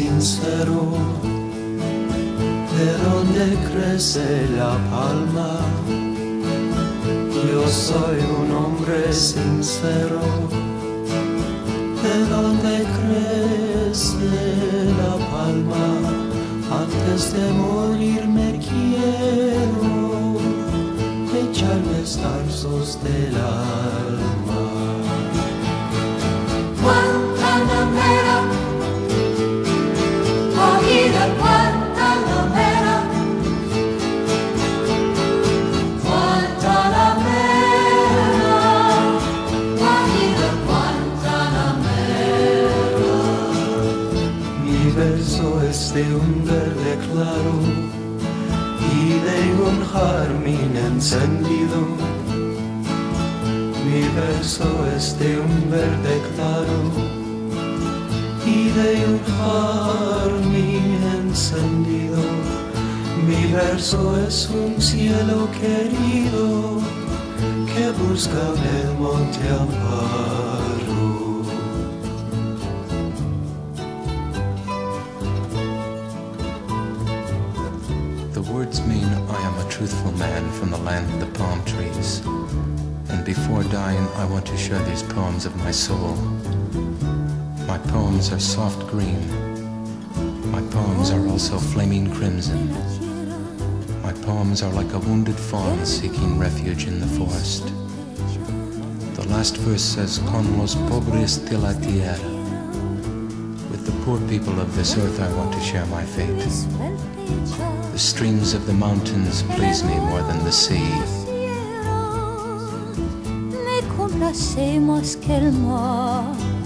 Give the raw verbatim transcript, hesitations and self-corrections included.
sincero, de donde crece la palma. Yo soy un hombre sincero, de donde crece la palma. Antes de morir me quiero echar destazos del alma. Guantanamera, cogida Guantanamera, Guantanamera, cogida Guantanamera. Mi verso es de un verde claro y de un jazmín encendido. Mi verso es de un verde claro y de un jazmín encendido. Mi verso es un cielo querido que busca en el monte amparo. The words mean I am a truthful man from the land of the palm trees. And before dying, I want to share these poems of my soul. My poems are soft green. My poems are also flaming crimson. My poems are like a wounded fawn seeking refuge in the forest. The last verse says, Con los pobres de la tierra. With the poor people of this earth, I want to share my fate. The streams of the mountains please me more than the sea. Hacemos que el mar